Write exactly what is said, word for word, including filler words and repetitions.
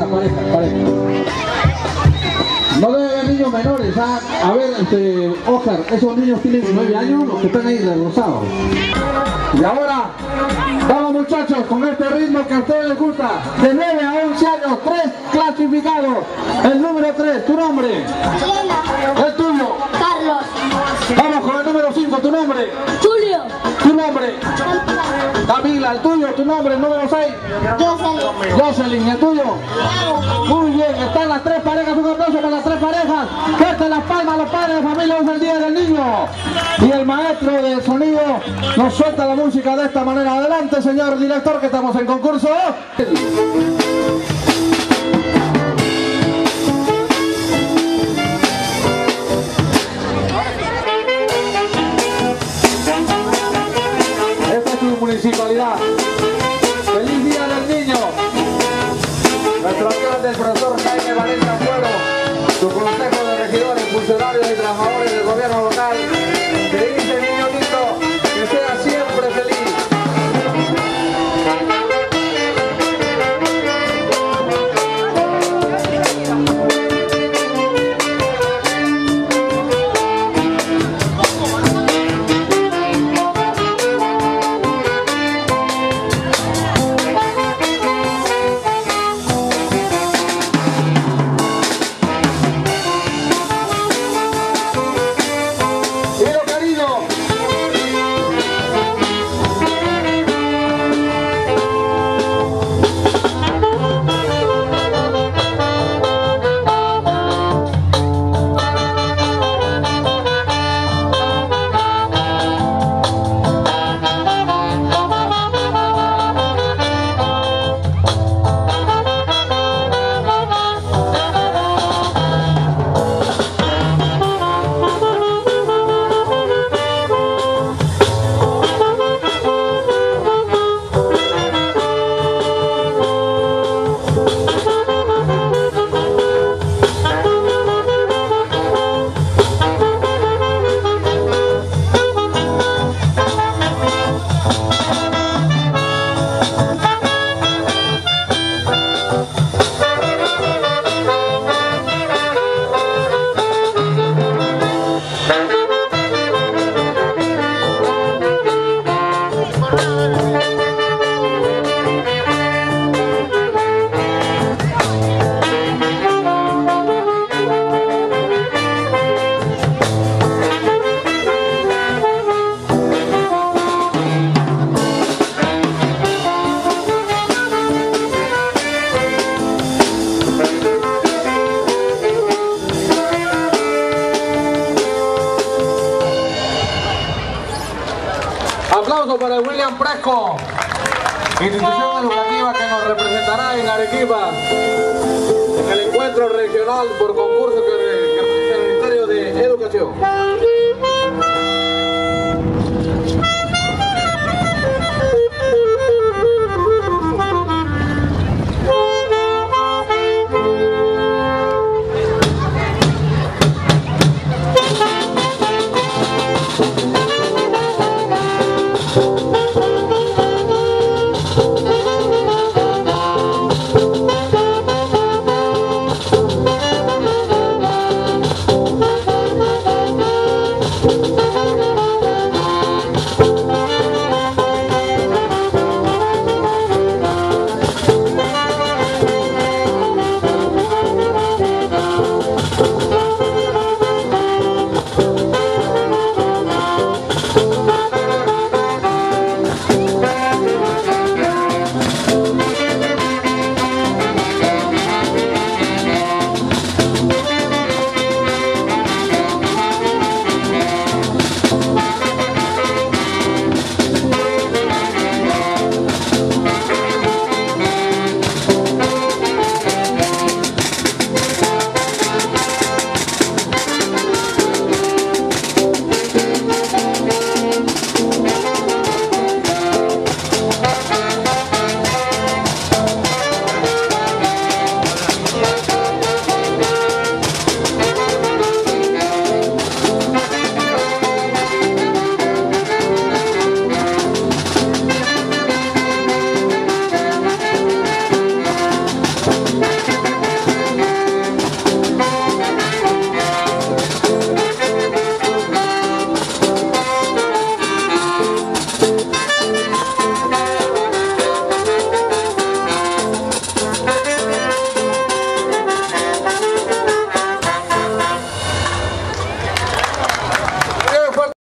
pareja, pareja, pareja. No debe haber niños menores, ¿ah? A ver, este, Oscar, esos niños tienen nueve años, los que están ahí de rosado. Y ahora, vamos muchachos, con este ritmo que a ustedes les gusta, de nueve a once años, tres clasificados. El número tres, tu nombre. Elena. El tuyo. Carlos. Vamos con el número cinco, tu nombre. Julio. Tu nombre. Camila, el tuyo, tu nombre, el número seis. Jocelyn. Jocelyn, el tuyo. Muy bien, están las tres parejas, un aplauso para las tres parejas. Fuerte las palmas a los padres de familia, es el Día del Niño. Y el maestro del sonido nos suelta la música de esta manera. Adelante, señor director, que estamos en concurso. Esta es tu municipalidad. ¡Feliz Día del Niño! Nuestro alcalde, el profesor Jaime Valencia Fuero, su consejo de regidores, funcionarios y trabajadores del gobierno local, te dice, niño lindo, que sea siempre feliz. Aplauso para el William Fresco, institución educativa que nos representará en Arequipa en el encuentro regional por concurso que, que realiza el Ministerio de Educación.